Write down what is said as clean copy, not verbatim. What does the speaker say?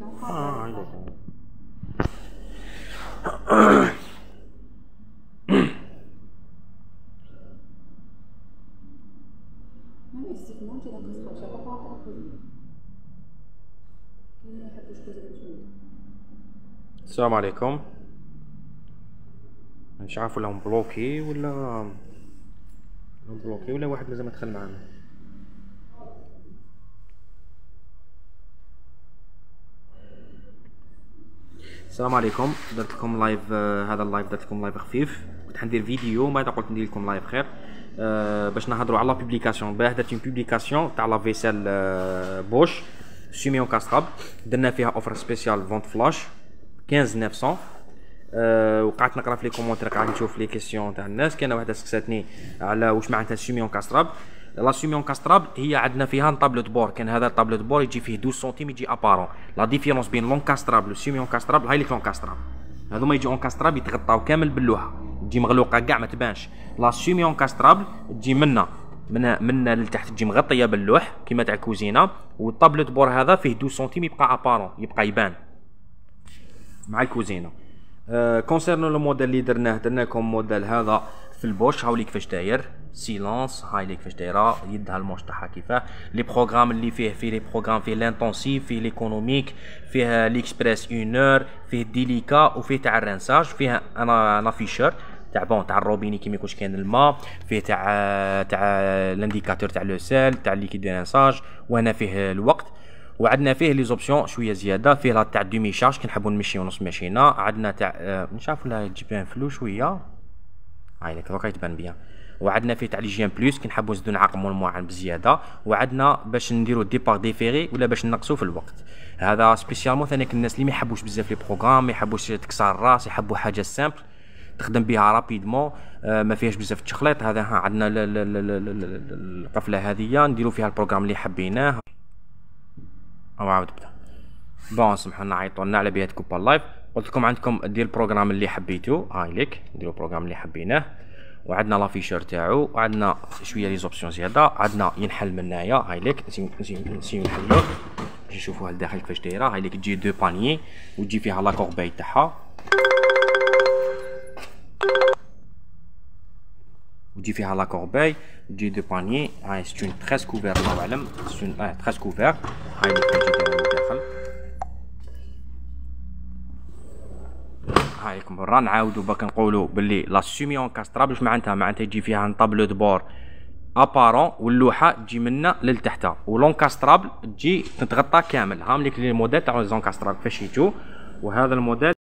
عندك. السلام عليكم. مش عارف ولا مبلوكي ولا واحد لازم يدخل معنا. السلام عليكم. درت لكم لايف، هذا اللايف درت لكم لايف خفيف. كنت حندير فيديو بعد قلت ندير لكم لايف خير باش نهضروا على بوبليكاسيون. باه درت بوبليكاسيون تاع لا فيسيل بوش سيميون كاستراب، درنا فيها اوفر سبيسيال فونت فلاش 15900. وقعدت نقرا في لي كومونتير، قاعد نشوف لي كيسيون تاع الناس. كاينه واحده سكساتني على واش معناتها سيميون كاستراب. لا سيميون كاستراب هي عندنا فيها طابلوت بور. كان هذا طابلوت بور يجي فيه 12 سنتيم يجي ابارون. لا ديفيرونس بين لون كاستراب و سيميون كاستراب هاي لي لون كاستراب هذوما يجيو اون كاستراب يتغطاو كامل باللوحه، تجي مغلوقه كاع ما تبانش. لا سيميون كاستراب تجي منا لتحت، تجي مغطيه باللوح كيما تاع الكوزينه. والطابلوت بور هذا فيه 12 سنتيم يبقى ابارون، يبقى يبان مع الكوزينه. كونسيرنو لو موديل اللي درنا لكم موديل هذا في البوش. هاولي كيفاش داير سيلونس، هاي لي كيفاش دايره يدها الموش تاعها كيفاه. لي بروغرام اللي فيه لي بروغرام فيه لانتونسيف، فيه ليكونوميك، فيه ليكسبريس 1 اور، فيه ديليكا، وفيه تاع الرنساج، فيه انا فيشر تاع تاع الروبيني كيما يكونش كاين الماء، فيه تاع الانديكاتور تاع لو سيل تاع ليكيد دو رنساج، وهنا فيه الوقت. وعندنا فيه لي زوبسيون شويه زياده. فيه لا تاع دومي شارج كي نحبوا نمشيو نص ماشينه. عندنا تاع مش عارف ولا تجيب فلو شويه، هاي لك دوكا تبان بيان. وعندنا فيه تاع لي جيم بلس كي نحبوا نزيدو نعقموا الموعن بزياده. وعندنا باش نديرو ديبار ديفيري ولا باش نقصوا في الوقت. هذا سبيسيالمون ثاني الناس اللي ما يحبوش بزاف لي بروغرام، ما يحبوش تكسر الراس، يحبوا حاجه سامبل تخدم بها رابيدمون، ما فيهاش بزاف التخليط. هذا ها عندنا القفله هذه نديرو فيها البروغرام اللي حبيناه. او عاود بدا بون سمحوا لنا عيطوا لنا على بها تكوبا اللايف. قلت لكم عندكم دير البروغرام اللي حبيتو، هاي ليك نديروا البروغرام اللي حبيناه. وعندنا لافيشور تاعو، وعندنا شويه لي زوبسيون زياده. عندنا ينحل من هنايا، هاي ليك نسيو نحلوه باش نشوفوها لداخل كيفاش دايره. هاي ليك تجي دو بانيي وتجي فيها لا كورباي تاعها، وتجي فيها لا كورباي، تجي دو بانيي. هاي ستون تريس كوفير، الله اعلم ستون تريس كوفير. هاي ليك تجي دايره من الداخل. هاي لكم برا. نعاودو باك نقولو باللي لا سيميون كاستراب واش معناتها يجي فيها ان طابلو دو بور ابارون واللوحه تجي منا للتحت، ولون كاسترابل تجي تتغطى كامل. هام ليك لي موديل تاع لون كاستراب كيفاش يجو. وهذا الموديل